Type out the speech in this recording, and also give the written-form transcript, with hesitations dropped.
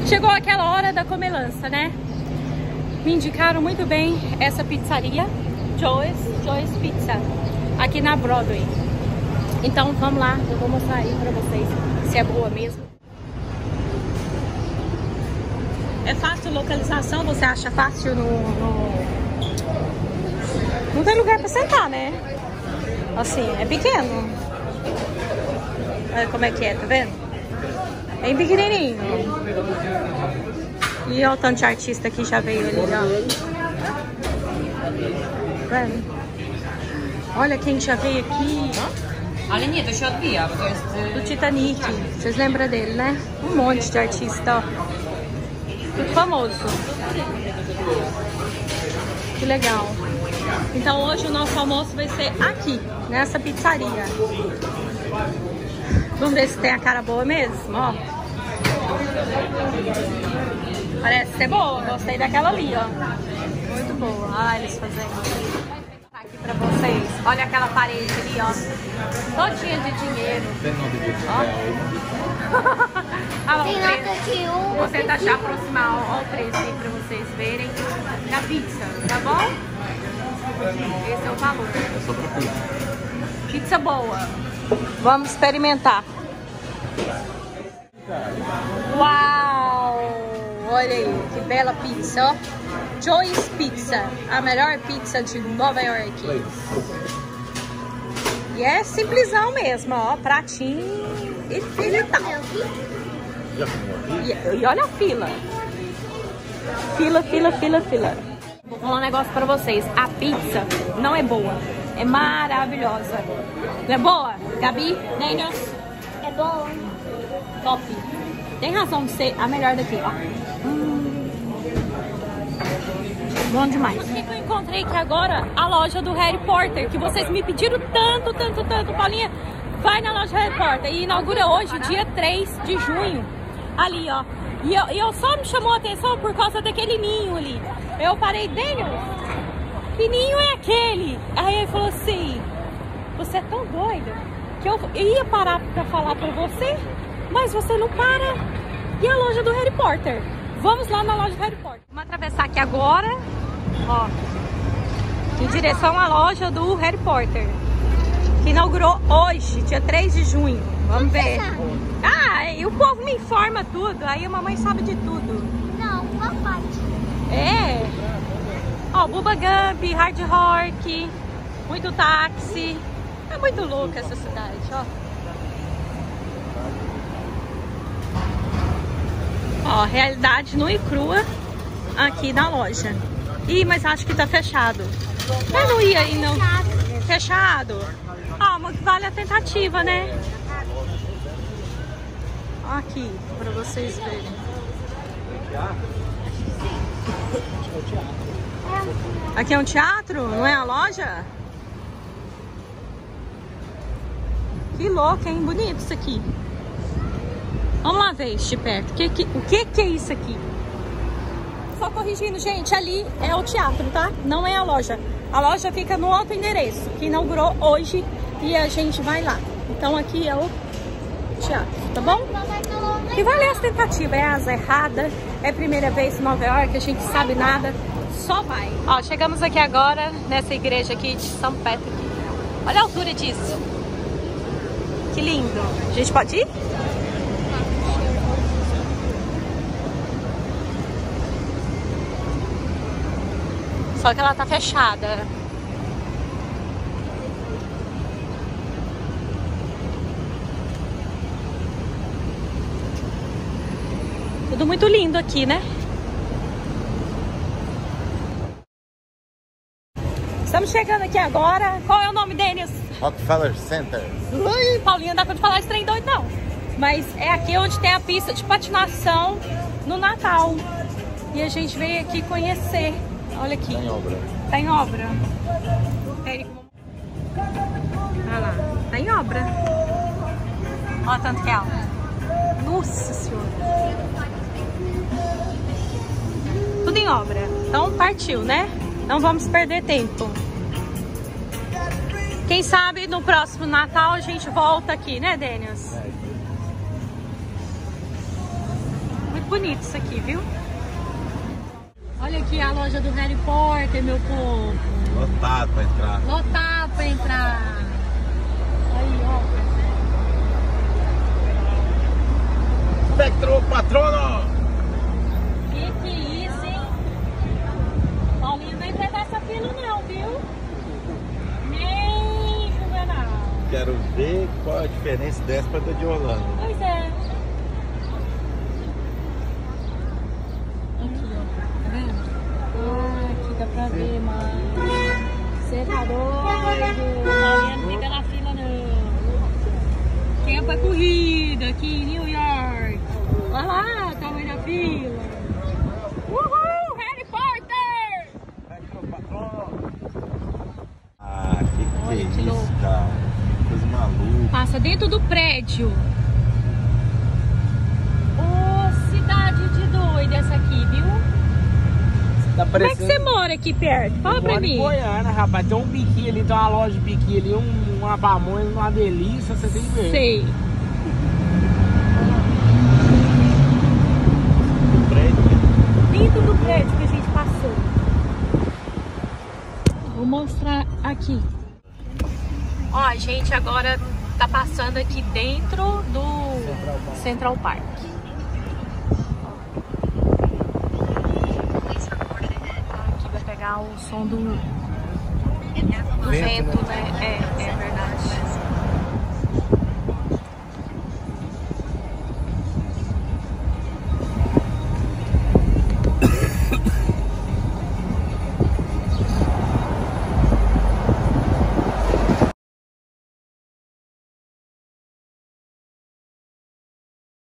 Chegou aquela hora da comelança, né? Me indicaram muito bem essa pizzaria, Joe's Pizza, aqui na Broadway. Então vamos lá, eu vou mostrar aí pra vocês se é boa mesmo. É fácil localização, você acha fácil Não tem lugar pra sentar, né? Assim, é pequeno. Olha como é que é, tá vendo? Bem pequenininho. E olha o tanto de artista que já veio ali, ó. Tá vendo? Olha quem já veio aqui. Do Titanic. Vocês lembram dele, né? Um monte de artista, ó. Muito famoso. Que legal. Então hoje o nosso almoço vai ser aqui, nessa pizzaria. Vamos ver se tem a cara boa mesmo, ó. Parece ser boa, gostei daquela ali, ó. Muito boa. Ah, eles fazendo. Aqui pra vocês. Olha aquela parede ali, ó. Todinha de dinheiro. Ah, tem nota de um. Vou tentar já aproximar, ó, o preço aí pra vocês verem da pizza, tá bom? Esse é o valor. É só pra pizza. Pizza boa. Vamos experimentar. Uau! Olha aí, que bela pizza, ó. Joe's Pizza, a melhor pizza de Nova York. E é simplesão mesmo, ó. Pratinho e tal. E olha a fila. Fila. Vou falar um negócio pra vocês. A pizza não é boa. É maravilhosa. Não é boa? Gabi? Daniel? É boa. Top. Tem razão de ser a melhor daqui, ó. Bom demais. O que eu encontrei aqui agora? A loja do Harry Potter, que vocês me pediram tanto. Paulinha, vai na loja do Harry Potter. E inaugura hoje, dia 3 de junho. Ali, ó. E eu só me chamou a atenção por causa daquele ninho ali. Eu parei, Daniel, que ninho é aquele? Aí ele falou assim, você é tão doida que eu ia parar pra falar pra você, mas você não para. E a loja do Harry Potter? Vamos lá na loja do Harry Potter. Vamos atravessar aqui agora, ó, em direção à loja do Harry Potter, que inaugurou hoje, dia 3 de junho. Vamos ver. Ah, e o povo me informa tudo, aí a mamãe sabe de tudo. Não, uma parte. É. Ó, Bubba Gump, Hard Rock, muito táxi. É muito louca essa cidade, ó. Ó, realidade nua e crua aqui na loja. Ih, mas acho que tá fechado. Eu não ia aí, não. Fechado? Ah, mas vale a tentativa, né? Aqui, pra vocês verem. Aqui é um teatro? Não é a loja? Que louco, hein? Bonito isso aqui. Vamos lá ver isso de perto. O que é isso aqui? Só corrigindo, gente, ali é o teatro, tá? Não é a loja. A loja fica no outro endereço, que inaugurou hoje e a gente vai lá. Então aqui é o teatro, tá bom? E vale essa tentativa, é asa errada, é a primeira vez em Nova York, a gente sabe nada, só vai. Ó, chegamos aqui agora nessa igreja aqui de São Patrick. Olha a altura disso. Que lindo. A gente pode ir? Só que ela tá fechada. Tudo muito lindo aqui, né? Estamos chegando aqui agora. Qual é o nome, Denis? Rockefeller Center. Ui, Paulinha, não dá pra te falar esse trem doido, não. Mas é aqui onde tem a pista de patinação no Natal. E a gente veio aqui conhecer. Olha aqui. Tá em obra. Tá em obra. Olha lá. Tá em obra. Olha tanto que é alto. Nossa Senhora. Tudo em obra. Então partiu, né? Não vamos perder tempo. Quem sabe no próximo Natal a gente volta aqui, né, Denis? Muito bonito isso aqui, viu? Olha aqui a loja do Harry Potter, meu povo. Lotado pra entrar. Lotado pra entrar. Aí, ó. Espectro Patrono! Que é isso, hein? Paulinho não vai entrar nessa fila não, viu? Nem Juvenal. Quero ver qual a diferença dessa pra de Orlando. Pois é. Aqui, ó. Tá vendo? Ah, aqui dá pra ver, mano. Você tá doido? Paulinho não fica na fila, não. Tempo é corrida aqui em New York. Olha lá, tamanho da fila. Uhul, Harry Potter! Ah, que Olha é que isso, louco. cara? Que coisa maluca. Passa dentro do prédio. Ô, cidade de doida essa aqui, viu? Tá Como é que você mora aqui perto? Fala pra mim. Em Goiânia, rapaz. Tem um biquinho ali, tem uma loja de biquinho ali, uma pamonha, uma delícia, você tem que ver. Sei. Dentro do prédio que a gente passou. Vou mostrar aqui. Ó, a gente agora tá passando aqui dentro do Central Park. Aqui vai pegar o som do vento, né? É verdade.